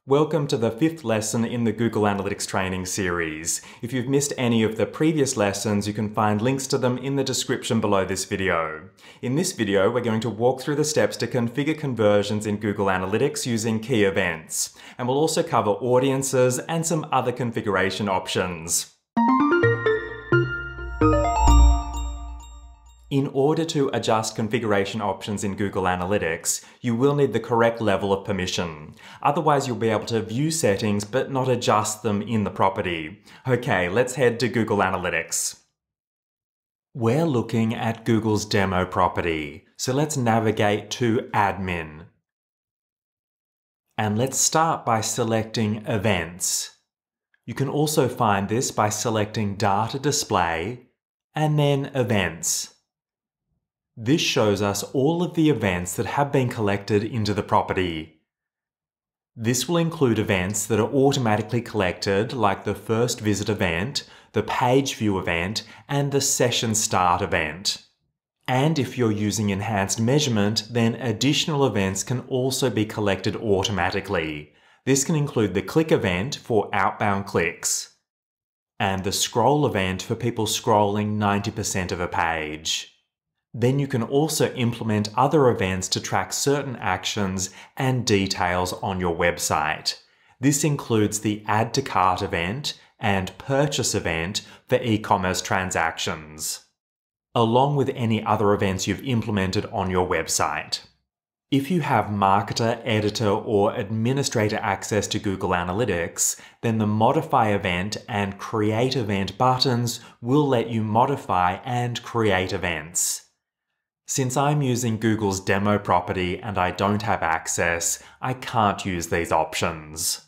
Welcome to the 5th lesson in the Google Analytics training series. If you've missed any of the previous lessons, you can find links to them in the description below this video. In this video, we're going to walk through the steps to configure conversions in Google Analytics using key events. And we'll also cover audiences and some other configuration options. In order to adjust configuration options in Google Analytics, you will need the correct level of permission. Otherwise, you'll be able to view settings but not adjust them in the property. Okay, let's head to Google Analytics. We're looking at Google's demo property, so let's navigate to Admin. And let's start by selecting Events. You can also find this by selecting Data Display and then Events. This shows us all of the events that have been collected into the property. This will include events that are automatically collected, like the first visit event, the page view event, and the session start event. And if you're using enhanced measurement, then additional events can also be collected automatically. This can include the click event for outbound clicks, and the scroll event for people scrolling 90% of a page. Then you can also implement other events to track certain actions and details on your website. This includes the Add to Cart event and Purchase event for e-commerce transactions, along with any other events you've implemented on your website. If you have marketer, editor, or administrator access to Google Analytics, then the Modify Event and Create Event buttons will let you modify and create events. Since I'm using Google's demo property and I don't have access, I can't use these options.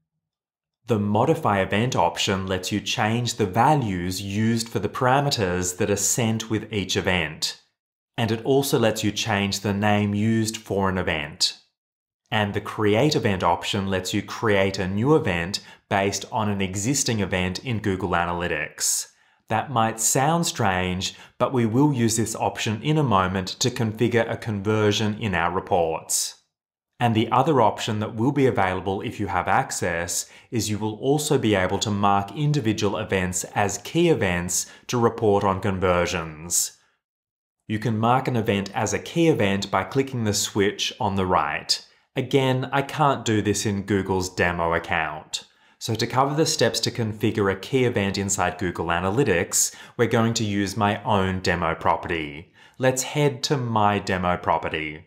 The Modify Event option lets you change the values used for the parameters that are sent with each event. And it also lets you change the name used for an event. And the Create Event option lets you create a new event based on an existing event in Google Analytics. That might sound strange, but we will use this option in a moment to configure a conversion in our reports. And the other option that will be available if you have access is you will also be able to mark individual events as key events to report on conversions. You can mark an event as a key event by clicking the switch on the right. Again, I can't do this in Google's demo account. So to cover the steps to configure a key event inside Google Analytics, we're going to use my own demo property. Let's head to My Demo Property.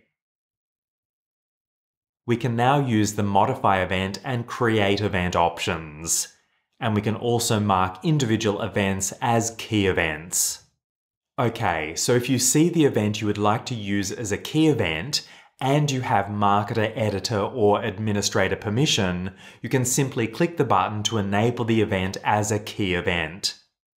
We can now use the Modify Event and Create Event options. And we can also mark individual events as key events. Okay, so if you see the event you would like to use as a key event, and you have marketer, editor, or administrator permission, you can simply click the button to enable the event as a key event.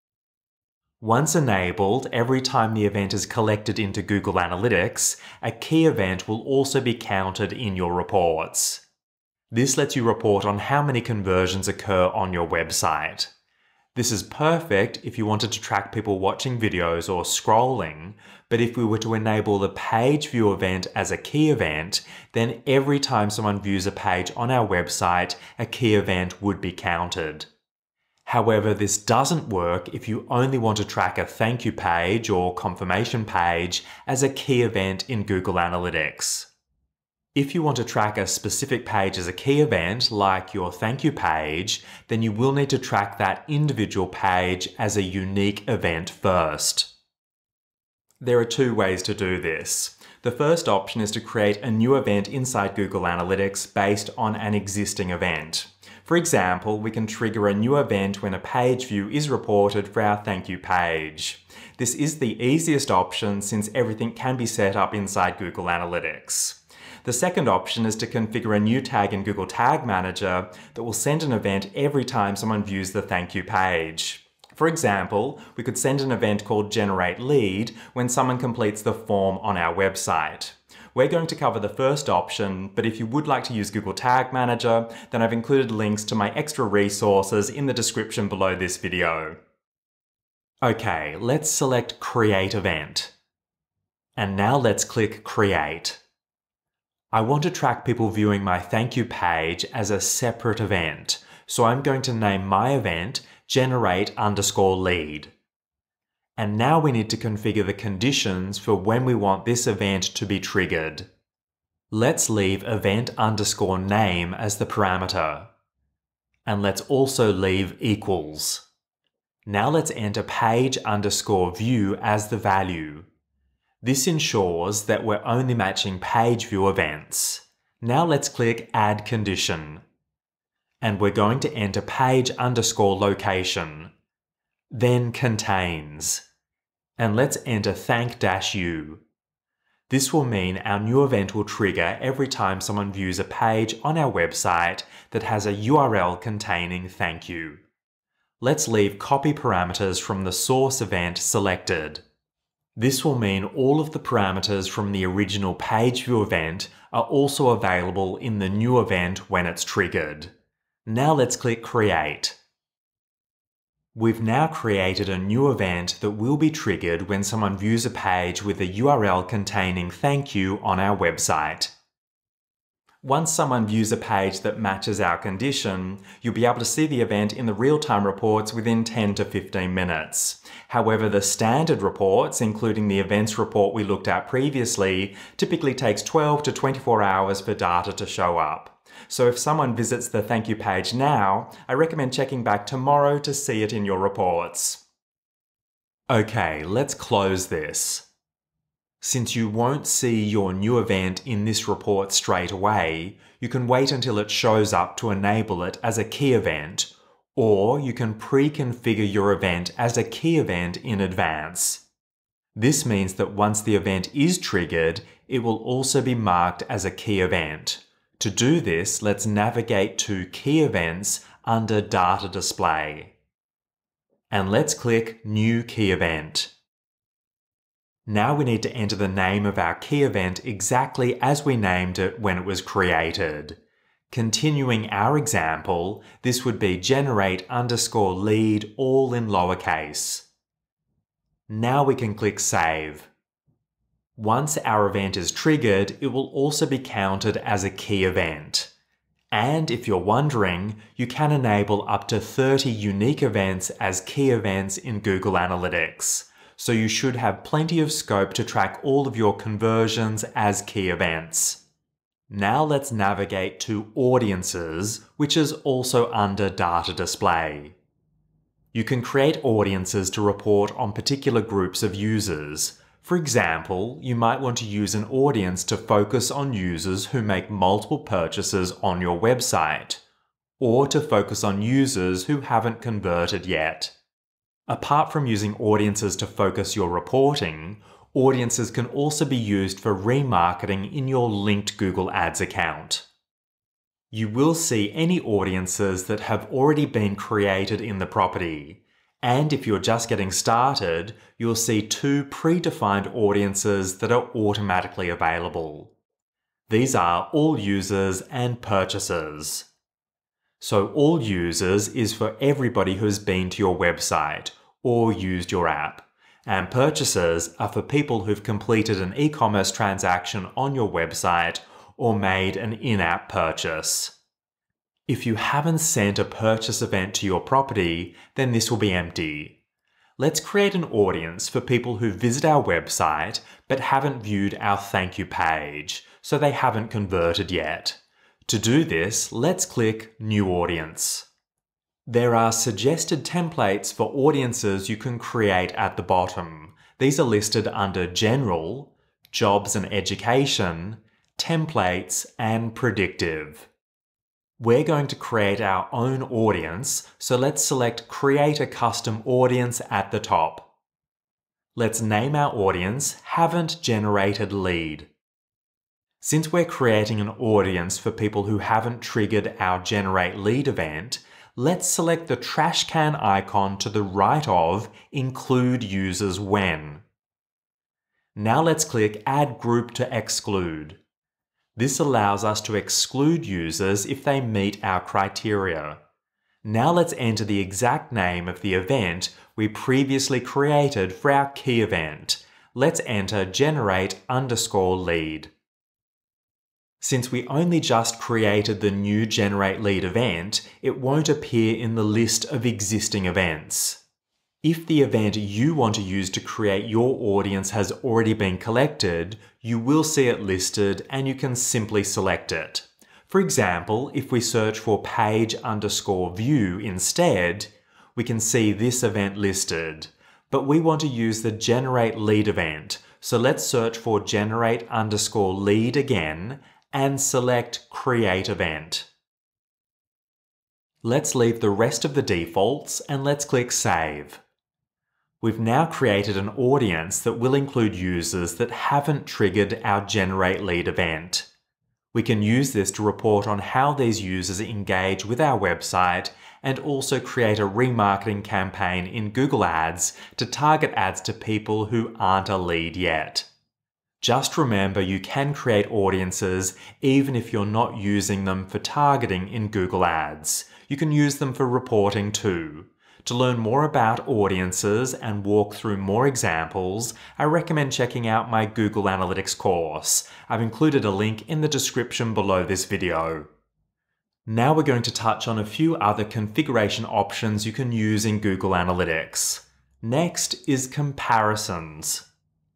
Once enabled, every time the event is collected into Google Analytics, a key event will also be counted in your reports. This lets you report on how many conversions occur on your website. This is perfect if you wanted to track people watching videos or scrolling, but if we were to enable the page view event as a key event, then every time someone views a page on our website, a key event would be counted. However, this doesn't work if you only want to track a thank you page or confirmation page as a key event in Google Analytics. If you want to track a specific page as a key event, like your thank you page, then you will need to track that individual page as a unique event first. There are two ways to do this. The first option is to create a new event inside Google Analytics based on an existing event. For example, we can trigger a new event when a page view is reported for our thank you page. This is the easiest option since everything can be set up inside Google Analytics. The second option is to configure a new tag in Google Tag Manager that will send an event every time someone views the thank you page. For example, we could send an event called Generate Lead when someone completes the form on our website. We're going to cover the first option, but if you would like to use Google Tag Manager, then I've included links to my extra resources in the description below this video. Okay, let's select Create Event. And now let's click Create. I want to track people viewing my thank you page as a separate event, so I'm going to name my event generate_lead. And now we need to configure the conditions for when we want this event to be triggered. Let's leave event_name as the parameter. And let's also leave equals. Now let's enter page_view as the value. This ensures that we're only matching page view events. Now let's click Add Condition. And we're going to enter page_location. Then Contains. And let's enter thank-u. This will mean our new event will trigger every time someone views a page on our website that has a URL containing thank you. Let's leave copy parameters from the source event selected. This will mean all of the parameters from the original page view event are also available in the new event when it's triggered. Now let's click Create. We've now created a new event that will be triggered when someone views a page with a URL containing thank you on our website. Once someone views a page that matches our condition, you'll be able to see the event in the real-time reports within 10 to 15 minutes. However, the standard reports, including the events report we looked at previously, typically takes 12 to 24 hours for data to show up. So if someone visits the thank you page now, I recommend checking back tomorrow to see it in your reports. Okay, let's close this. Since you won't see your new event in this report straight away, you can wait until it shows up to enable it as a key event, or you can pre-configure your event as a key event in advance. This means that once the event is triggered, it will also be marked as a key event. To do this, let's navigate to Key Events under Data Display. And let's click New Key Event. Now we need to enter the name of our key event exactly as we named it when it was created. Continuing our example, this would be generate_lead all in lowercase. Now we can click Save. Once our event is triggered, it will also be counted as a key event. And if you're wondering, you can enable up to 30 unique events as key events in Google Analytics. So you should have plenty of scope to track all of your conversions as key events. Now let's navigate to Audiences, which is also under Data Display. You can create audiences to report on particular groups of users. For example, you might want to use an audience to focus on users who make multiple purchases on your website, or to focus on users who haven't converted yet. Apart from using audiences to focus your reporting, audiences can also be used for remarketing in your linked Google Ads account. You will see any audiences that have already been created in the property. And if you're just getting started, you'll see 2 predefined audiences that are automatically available. These are All Users and Purchasers. So All Users is for everybody who's been to your website or used your app. And Purchasers are for people who've completed an e-commerce transaction on your website or made an in-app purchase. If you haven't sent a purchase event to your property, then this will be empty. Let's create an audience for people who visit our website but haven't viewed our thank you page, so they haven't converted yet. To do this, let's click New Audience. There are suggested templates for audiences you can create at the bottom. These are listed under General, Jobs and Education, Templates, and Predictive. We're going to create our own audience, so let's select Create a Custom Audience at the top. Let's name our audience Haven't Generated Lead. Since we're creating an audience for people who haven't triggered our Generate Lead event, let's select the trash can icon to the right of Include Users When. Now let's click Add Group to Exclude. This allows us to exclude users if they meet our criteria. Now let's enter the exact name of the event we previously created for our key event. Let's enter generate_lead. Since we only just created the new Generate Lead event, it won't appear in the list of existing events. If the event you want to use to create your audience has already been collected, you will see it listed and you can simply select it. For example, if we search for page_view instead, we can see this event listed. But we want to use the Generate Lead event, so let's search for Generate_lead again and select Create Event. Let's leave the rest of the defaults and let's click Save. We've now created an audience that will include users that haven't triggered our Generate Lead event. We can use this to report on how these users engage with our website and also create a remarketing campaign in Google Ads to target ads to people who aren't a lead yet. Just remember you can create audiences even if you're not using them for targeting in Google Ads. You can use them for reporting too. To learn more about audiences and walk through more examples, I recommend checking out my Google Analytics course. I've included a link in the description below this video. Now we're going to touch on a few other configuration options you can use in Google Analytics. Next is comparisons.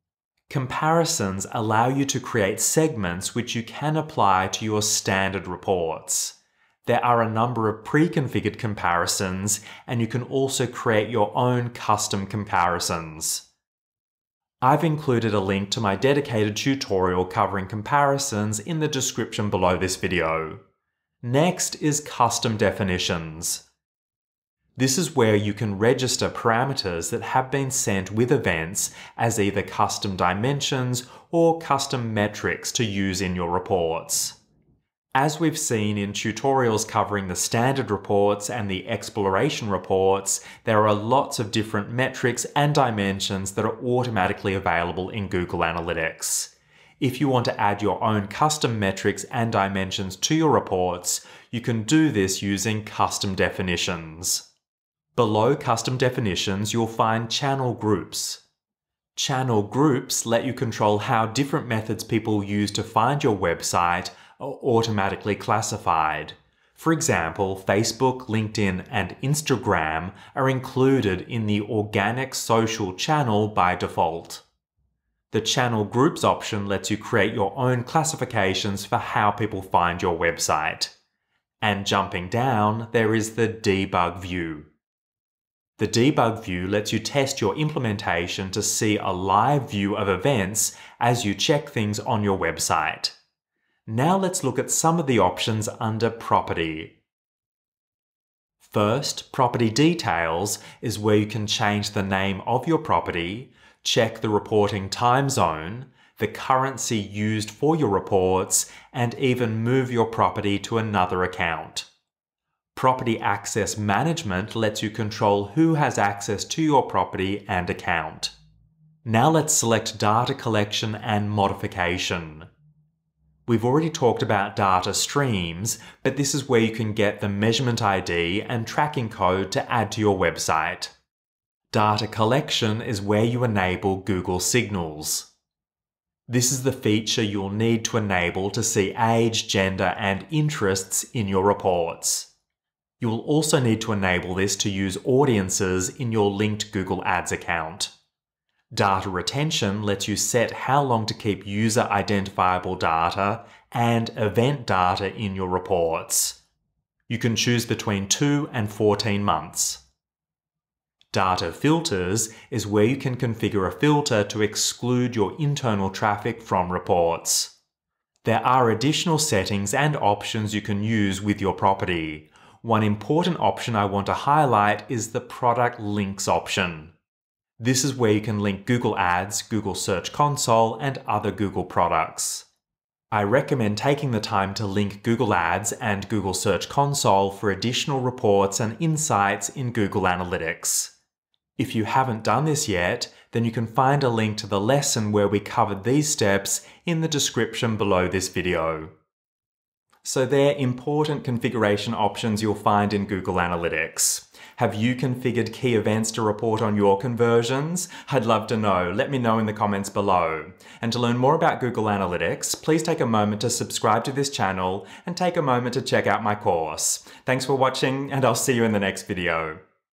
Comparisons allow you to create segments which you can apply to your standard reports. There are a number of pre-configured comparisons, and you can also create your own custom comparisons. I've included a link to my dedicated tutorial covering comparisons in the description below this video. Next is custom definitions. This is where you can register parameters that have been sent with events as either custom dimensions or custom metrics to use in your reports. As we've seen in tutorials covering the standard reports and the exploration reports, there are lots of different metrics and dimensions that are automatically available in Google Analytics. If you want to add your own custom metrics and dimensions to your reports, you can do this using custom definitions. Below custom definitions, you'll find channel groups. Channel groups let you control how different methods people use to find your website are automatically classified. For example, Facebook, LinkedIn, and Instagram are included in the organic social channel by default. The Channel Groups option lets you create your own classifications for how people find your website. And jumping down, there is the Debug view. The Debug view lets you test your implementation to see a live view of events as you check things on your website. Now let's look at some of the options under Property. First, Property Details is where you can change the name of your property, check the reporting time zone, the currency used for your reports, and even move your property to another account. Property Access Management lets you control who has access to your property and account. Now let's select Data Collection and Modification. We've already talked about data streams, but this is where you can get the measurement ID and tracking code to add to your website. Data collection is where you enable Google Signals. This is the feature you'll need to enable to see age, gender, and interests in your reports. You will also need to enable this to use audiences in your linked Google Ads account. Data retention lets you set how long to keep user identifiable data and event data in your reports. You can choose between 2 and 14 months. Data filters is where you can configure a filter to exclude your internal traffic from reports. There are additional settings and options you can use with your property. One important option I want to highlight is the Product Links option. This is where you can link Google Ads, Google Search Console, and other Google products. I recommend taking the time to link Google Ads and Google Search Console for additional reports and insights in Google Analytics. If you haven't done this yet, then you can find a link to the lesson where we covered these steps in the description below this video. So they're important configuration options you'll find in Google Analytics. Have you configured key events to report on your conversions? I'd love to know. Let me know in the comments below. And to learn more about Google Analytics, please take a moment to subscribe to this channel and take a moment to check out my course. Thanks for watching, and I'll see you in the next video.